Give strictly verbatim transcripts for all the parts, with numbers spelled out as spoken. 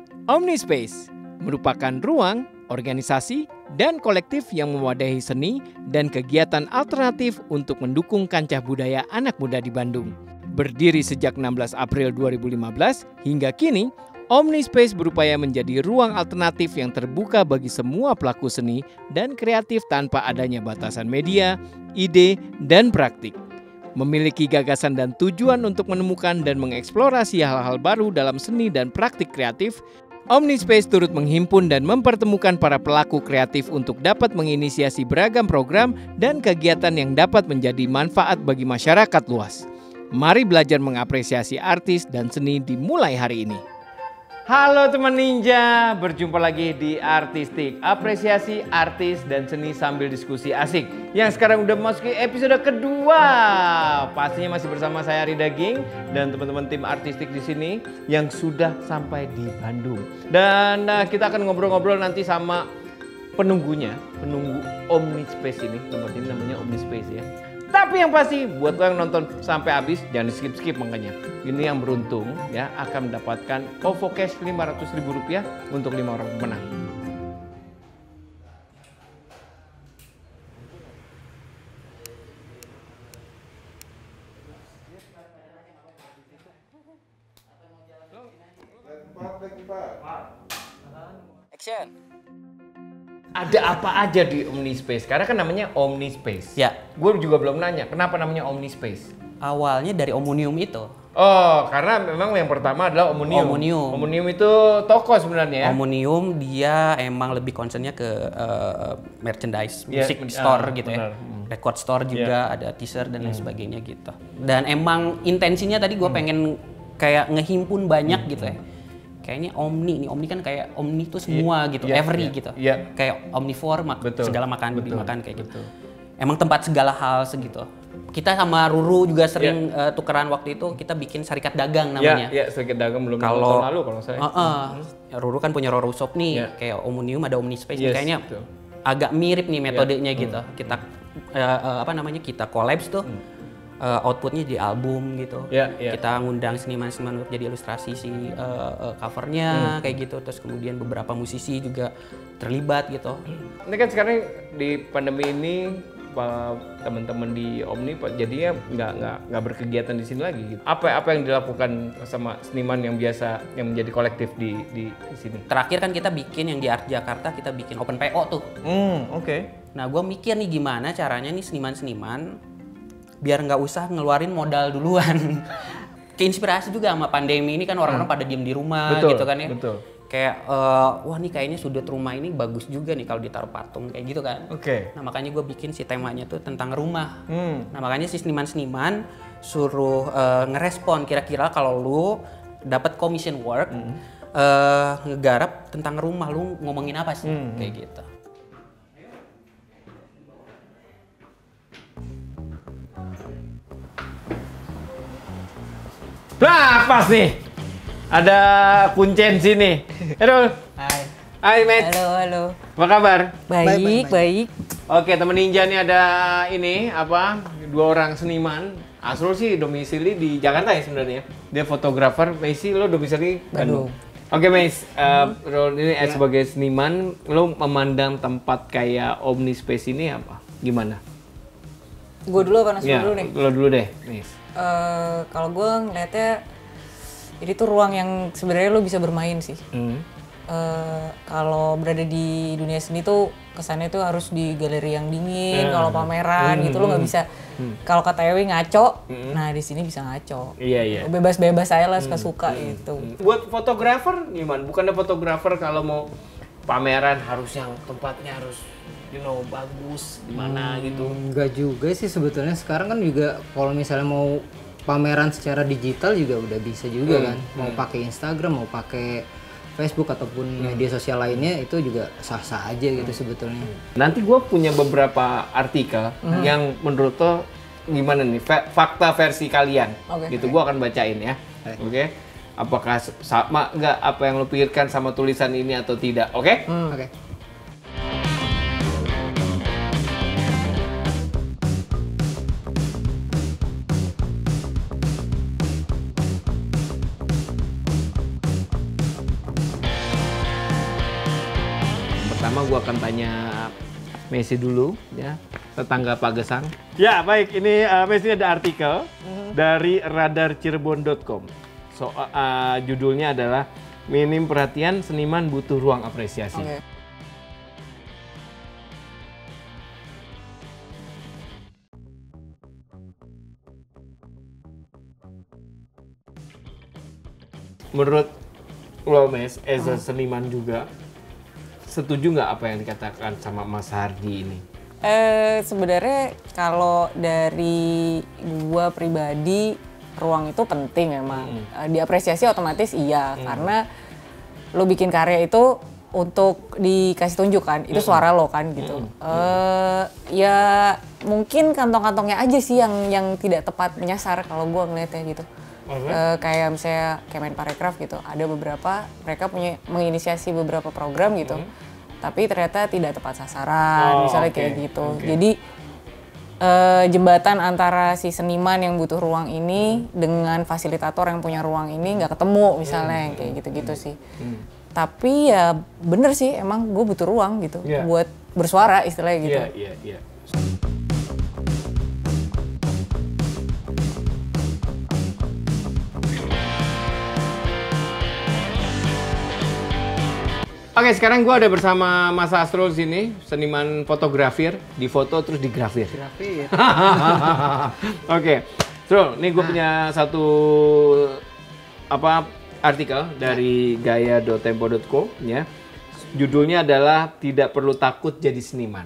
Omnispace merupakan ruang, organisasi, dan kolektif yang mewadahi seni dan kegiatan alternatif untuk mendukung kancah budaya anak muda di Bandung. Berdiri sejak enam belas April dua ribu lima belas hingga kini, Omnispace berupaya menjadi ruang alternatif yang terbuka bagi semua pelaku seni dan kreatif tanpa adanya batasan media, ide, dan praktik. Memiliki gagasan dan tujuan untuk menemukan dan mengeksplorasi hal-hal baru dalam seni dan praktik kreatif, Omnispace turut menghimpun dan mempertemukan para pelaku kreatif untuk dapat menginisiasi beragam program dan kegiatan yang dapat menjadi manfaat bagi masyarakat luas. Mari belajar mengapresiasi artis dan seni dimulai hari ini. Halo teman ninja, berjumpa lagi di Artistik, apresiasi artis dan seni sambil diskusi asik. Yang sekarang udah masuk ke episode kedua. Pastinya masih bersama saya Ari Daging dan teman-teman tim Artistik di sini yang sudah sampai di Bandung. Dan uh, kita akan ngobrol-ngobrol nanti sama penunggunya, penunggu Omnispace ini, tempat ini namanya Omnispace ya. Tapi yang pasti buat lo yang nonton sampai habis jangan di skip-skip makanya. Ini yang beruntung ya akan mendapatkan OVO Cash lima ratus ribu rupiah untuk lima orang pemenang. Action. Ada apa aja di Omnispace? Karena kan namanya Omnispace. Ya. Gue juga belum nanya, kenapa namanya Omnispace? Awalnya dari Omnium itu. Oh, karena memang yang pertama adalah Omnium. Omnium. Omnium itu toko sebenarnya ya? Omnium dia emang lebih concernnya ke uh, merchandise, Ya, music uh, store gitu benar. ya. Record store juga, ada teaser dan lain sebagainya gitu. Dan emang intensinya tadi gue pengen kayak ngehimpun banyak gitu ya. Kayaknya Omni nih, Omni kan kayak Omni itu semua yeah, gitu, yeah, every yeah, gitu. yeah. Kayak omnivore, mak Betul, segala makan, betul, dimakan kayak gitu. betul. Emang tempat segala hal segitu. Kita sama Ruru juga sering Yeah. uh, tukeran waktu itu, kita bikin serikat dagang Ya, namanya. ya, sedikit dagang belum Kalau tahun lalu kalau saya. Uh, uh, Ruru kan punya Roro Shop nih, Yeah. kayak Omnium ada Omnispace, Yes, kayaknya betul. agak mirip nih metodenya Yeah. gitu. Kita uh, uh, apa namanya kita collabs tuh. Hmm. Uh, outputnya di album gitu, Ya, ya. kita ngundang seniman-seniman untuk jadi ilustrasi si uh, uh, covernya Hmm. kayak gitu, terus kemudian beberapa musisi juga terlibat gitu. Ini kan sekarang di pandemi ini Pak, teman-teman di Omni Pak jadinya nggak nggak nggak berkegiatan di sini lagi. Gitu. Apa apa yang dilakukan sama seniman yang biasa yang menjadi kolektif di di, di sini? Terakhir kan kita bikin yang di Art Jakarta, kita bikin open P O tuh. Hmm, oke. Okay. Nah, gue mikir nih gimana caranya nih seniman-seniman biar nggak usah ngeluarin modal duluan. Keinspirasi juga sama pandemi ini kan orang-orang pada diem di rumah Betul, gitu kan ya. betul. Kayak uh, wah nih kayaknya sudut rumah ini bagus juga nih kalau ditaruh patung kayak gitu kan. Oke. Okay. Nah makanya gue bikin si temanya tuh tentang rumah. Hmm. Nah makanya si seniman-seniman suruh uh, ngerespon kira-kira kalau lu dapat commission work hmm. uh, ngegarap tentang rumah lu ngomongin apa sih hmm. kayak gitu. Nah, pas nih. Ada kuncen sini. Halo. Hai. Hai, Matt. Halo, halo. Apa kabar? Baik, baik. baik. Oke, teman ninja nih ada ini apa? Dua orang seniman. Asrul sih domisili di Jakarta ya sebenarnya. Dia fotografer. Messi lo domisili Bandung. Oke, Mas. Uh, ini ya. Sebagai seniman, lo memandang tempat kayak Omnispace ini apa? Gimana? Gue dulu apa Nasrul Ya, dulu nih? lo dulu deh, Mas. Uh, kalau gue ngeliatnya ini tuh ruang yang sebenarnya lo bisa bermain sih. Hmm. Uh, kalau berada di dunia seni tuh kesannya tuh harus di galeri yang dingin, hmm. kalau pameran hmm. gitu lo nggak bisa. Hmm. Kalau kata Ewi ngaco, hmm. nah di sini bisa ngaco. Iya iya. Bebas-bebas saya lah suka-suka hmm. gitu. Buat fotografer gimana? Bukannya fotografer kalau mau pameran harus yang tempatnya harus you know bagus di mana hmm, gitu. Enggak juga sih sebetulnya, sekarang kan juga kalau misalnya mau pameran secara digital juga udah bisa juga hmm, kan. Mau hmm. pakai Instagram, mau pakai Facebook ataupun hmm. media sosial lainnya itu juga sah-sah aja gitu hmm. sebetulnya. Nanti gue punya beberapa artikel hmm. yang menurut lo gimana nih fakta versi kalian. Okay. Gitu gue akan bacain ya. Oke. Okay. Apakah sama nggak apa yang lo pikirkan sama tulisan ini atau tidak? Oke? Okay? Hmm. Oke. Okay. gua akan tanya Messi dulu ya, tetangga Pak Gesang. Ya baik, ini uh, Messi ada artikel dari radar cirebon dot com. So, uh, judulnya adalah minim perhatian seniman butuh ruang apresiasi. Oke. Menurut lo Mes, as a seniman juga, setuju nggak apa yang dikatakan sama Mas Hardi ini? Eh sebenarnya kalau dari gua pribadi ruang itu penting emang. Mm. Diapresiasi otomatis iya mm. karena lo bikin karya itu untuk dikasih tunjuk kan, itu suara lo kan gitu. Mm. Uh, ya mungkin kantong-kantongnya aja sih yang yang tidak tepat menyasar kalau gua ngeliatnya gitu. Okay. Uh, kayak misalnya Kemenparekraf gitu, ada beberapa mereka punya menginisiasi beberapa program gitu. Mm. Tapi ternyata tidak tepat sasaran, oh, misalnya okay. kayak gitu. Okay. Jadi uh, jembatan antara si seniman yang butuh ruang ini hmm. dengan fasilitator yang punya ruang ini nggak ketemu, misalnya hmm. kayak gitu-gitu sih. Hmm. Tapi ya bener sih, emang gue butuh ruang gitu yeah. buat bersuara istilahnya gitu. Iya, iya, iya. Oke, sekarang gue ada bersama Mas Astro di sini, seniman fotografir, di foto terus digrafir. Grafir. Oke, Astro, ini gue nah. punya satu apa artikel dari gaya dot tempo dot co ya. Judulnya adalah Tidak Perlu Takut Jadi Seniman.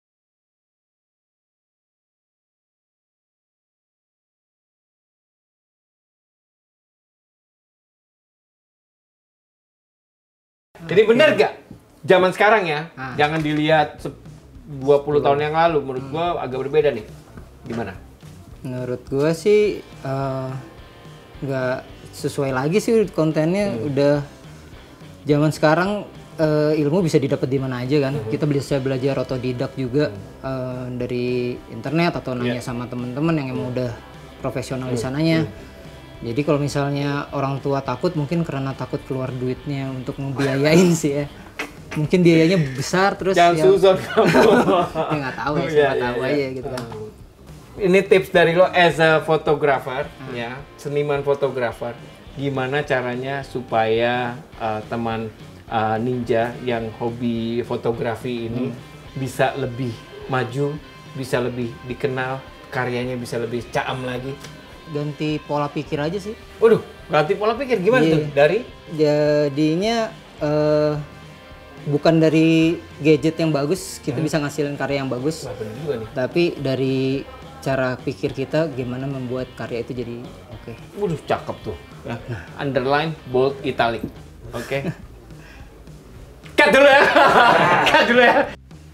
Jadi benar gak? Zaman sekarang ya, ah. jangan dilihat dua puluh tahun yang lalu, menurut gua agak berbeda nih. Gimana? Menurut gua sih nggak uh, sesuai lagi sih kontennya. Hmm. Udah zaman sekarang uh, ilmu bisa didapat di mana aja kan. Hmm. Kita bisa belajar otodidak juga hmm. uh, dari internet atau nanya yeah. sama teman-teman yang emang udah profesional hmm. di sananya. Hmm. Jadi kalau misalnya orang tua takut mungkin karena takut keluar duitnya untuk ngebiayain sih ya. Mungkin biayanya besar terus jangan ya. Suzon kamu. Ya nggak tahu ya, siapa tahu yeah, aja yeah. gitu kan. Ini tips dari lo as a photographer hmm. ya, seniman fotografer. Gimana caranya supaya uh, teman uh, ninja yang hobi fotografi ini hmm. bisa lebih maju, bisa lebih dikenal, karyanya bisa lebih caam lagi? Ganti pola pikir aja sih. Waduh, ganti pola pikir gimana yeah. tuh? Dari? Jadinya uh, bukan dari gadget yang bagus kita hmm. bisa ngasilin karya yang bagus. Wah, bener juga nih. Tapi dari cara pikir kita gimana membuat karya itu jadi oke. Okay. Waduh, cakep tuh. Ya. Underline, bold, italic. Oke. Okay. Cut dulu ya. Cut dulu ya.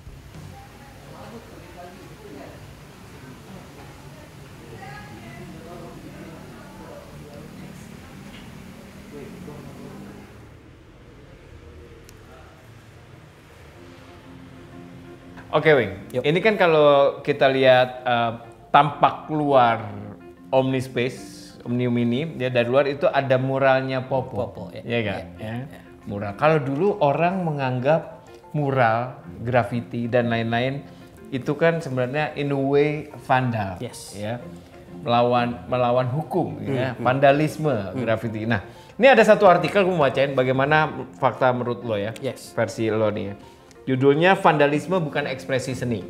Oke, Wing. Yuk. Ini kan kalau kita lihat uh, tampak luar Omnispace, Omnium ini, ya dari luar itu ada muralnya Popo, Popo ya, ya kan? Ya, ya. Ya. Mural. Kalau dulu orang menganggap mural, graffiti dan lain-lain itu kan sebenarnya in a way vandal, yes. ya, melawan melawan hukum, hmm, ya, hmm. vandalisme, hmm. graffiti. Nah, ini ada satu artikel gue mau bacain bagaimana fakta menurut lo ya, yes. versi lo nih. Ya. Judulnya Vandalisme Bukan Ekspresi Seni.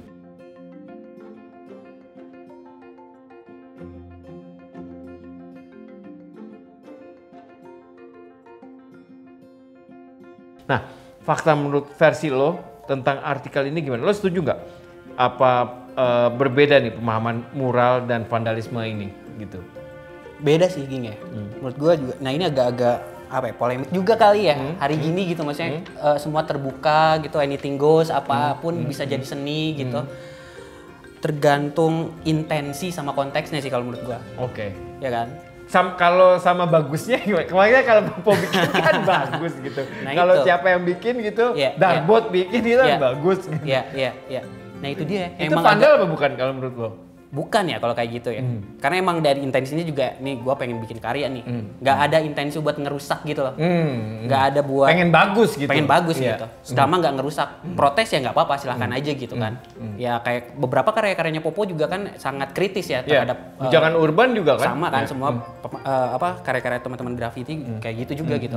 Nah, fakta menurut versi lo tentang artikel ini gimana? Lo setuju nggak? Apa e, berbeda nih pemahaman mural dan vandalisme ini gitu? Beda sih, Ging ya. Hmm. Menurut gua juga. Nah, ini agak-agak apa ya, polemik juga kali ya hmm. hari hmm. gini gitu, maksudnya hmm. uh, semua terbuka gitu, anything goes, apapun hmm. bisa jadi seni gitu. Hmm. Tergantung intensi sama konteksnya sih kalau menurut gua. Oke. Okay. Ya kan? Sam, kalau sama bagusnya gimana? Kemarin kalau Popo bikin kan bagus gitu. Nah, kalau siapa yang bikin gitu, yeah, Darbot yeah. bikin itu yeah. kan bagus. Gitu. Iya, iya, iya. Nah itu dia. Itu vandal agak... apa bukan kalau menurut lo? bukan ya kalau kayak gitu ya. Hmm. Karena emang dari intensinya juga nih gue pengen bikin karya nih. Hmm. Gak ada intensi buat ngerusak gitu loh. Hmm. Gak ada buat pengen bagus gitu. Pengen bagus yeah. gitu. Selama hmm. gak ngerusak. Protes ya gak apa-apa, silahkan hmm. aja gitu kan. Hmm. Ya kayak beberapa karya-karyanya Popo juga kan sangat kritis ya terhadap yeah. Jangan uh, urban juga kan. Sama kan yeah. semua hmm. uh, apa karya-karya teman-teman graffiti hmm. kayak gitu juga hmm. gitu.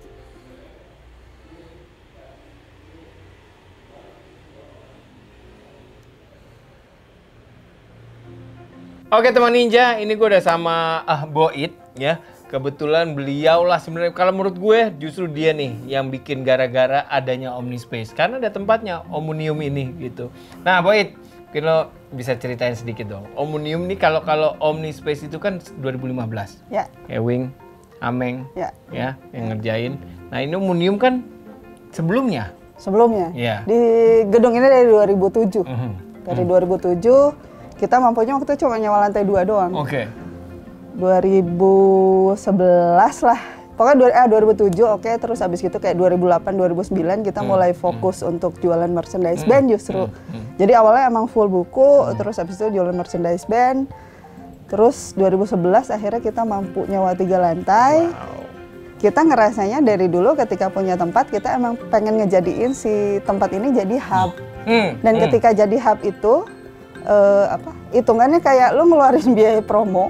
Oke teman ninja, ini gue udah sama ah, Boit ya. Kebetulan beliau lah sebenarnya kalau menurut gue justru dia nih yang bikin gara-gara adanya Omnispace. Karena ada tempatnya Omnium ini gitu. Nah Boit, mungkin lo bisa ceritain sedikit dong. Omnium nih kalau kalau Omnispace itu kan dua ribu lima belas. Ya. Ewing, Ameng, ya, ya yang ngerjain. Nah ini Omnium kan sebelumnya. Sebelumnya. Ya. Di gedung ini dari dua ribu tujuh. Uh-huh. Dari uh-huh. dua ribu tujuh. Kita mampunya waktu itu cuma nyewa lantai dua doang. Oke. Okay. dua ribu sebelas lah. Pokoknya dua, eh, dua ribu tujuh oke. Okay. Terus abis itu kayak dua ribu delapan, dua ribu sembilan kita hmm. mulai fokus hmm. untuk jualan merchandise hmm. band justru. Hmm. Hmm. Jadi awalnya emang full buku, hmm. terus abis itu jualan merchandise band. Terus dua ribu sebelas akhirnya kita mampu nyewa tiga lantai. Wow. Kita ngerasanya dari dulu ketika punya tempat, kita emang pengen ngejadiin si tempat ini jadi hub. Hmm. Dan hmm. ketika jadi hub itu, Uh, apa hitungannya kayak lu ngeluarin biaya promo.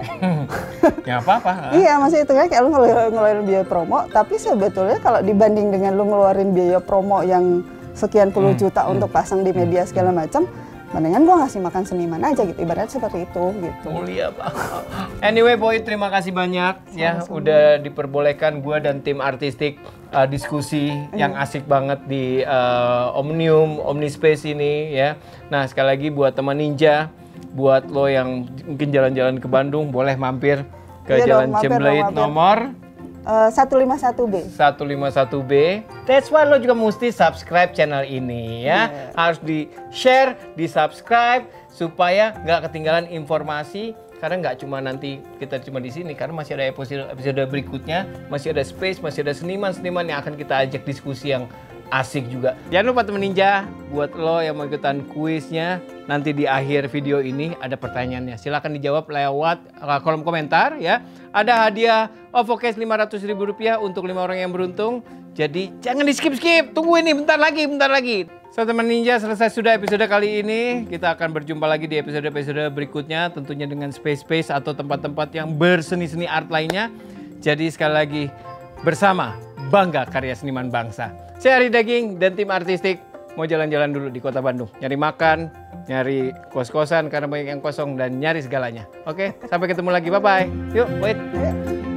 Ya apa-apa. Iya, maksudnya hitungannya kayak lu ngeluarin, ngeluarin biaya promo, tapi sebetulnya kalau dibanding dengan lu ngeluarin biaya promo yang sekian puluh hmm. juta hmm. untuk pasang di media segala macam, mendingan gua ngasih makan seniman aja gitu, ibaratnya seperti itu gitu. Mulia banget. Anyway Boy, terima kasih banyak sama-sama. Ya udah diperbolehkan gua dan tim artistik uh, diskusi mm. yang asik banget di uh, Omnium, Omnispace ini ya. Nah sekali lagi buat teman ninja, buat lo yang mungkin jalan-jalan ke Bandung boleh mampir ke iya Jalan Cemblait nomor Uh, seratus lima puluh satu B. seratus lima puluh satu B. That's why lo juga mesti subscribe channel ini ya. Yeah. Harus di-share, di-subscribe supaya nggak ketinggalan informasi. Karena nggak cuma nanti kita cuma di sini, karena masih ada episode episode berikutnya, masih ada space, masih ada seniman-seniman yang akan kita ajak diskusi yang asik juga. Jangan lupa teman ninja, buat lo yang mau ikutan kuisnya, nanti di akhir video ini ada pertanyaannya. Silahkan dijawab lewat kolom komentar ya. Ada hadiah OVOcase lima ratus ribu rupiah untuk lima orang yang beruntung. Jadi jangan di skip-skip, tunggu ini bentar lagi, bentar lagi. So teman ninja, selesai sudah episode kali ini. Kita akan berjumpa lagi di episode-episode berikutnya, tentunya dengan space-space atau tempat-tempat yang berseni-seni art lainnya. Jadi sekali lagi, bersama bangga karya seniman bangsa. Saya Ari Daging dan tim artistik mau jalan-jalan dulu di kota Bandung. Nyari makan, nyari kos-kosan karena banyak yang kosong, dan nyari segalanya. Oke, sampai ketemu lagi. Bye-bye. Yuk, wait.